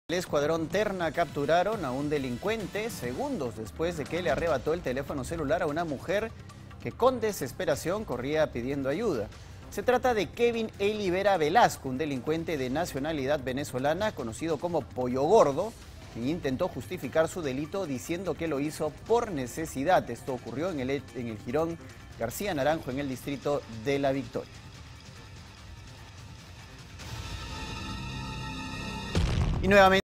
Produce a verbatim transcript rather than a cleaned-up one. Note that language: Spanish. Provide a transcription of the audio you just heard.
El escuadrón Terna capturaron a un delincuente segundos después de que le arrebató el teléfono celular a una mujer que con desesperación corría pidiendo ayuda. Se trata de Kevin Elivera Velasco, un delincuente de nacionalidad venezolana conocido como Pollo Gordo, quien intentó justificar su delito diciendo que lo hizo por necesidad. Esto ocurrió en el, en el jirón García Naranjo, en el distrito de La Victoria. Y nuevamente